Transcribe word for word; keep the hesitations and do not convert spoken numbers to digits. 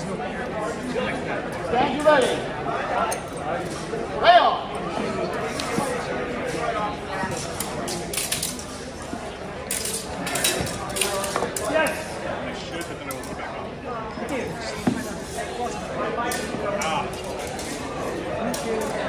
Stand you ready. Lay off. Yes. I should, but then I will put back on. Ah.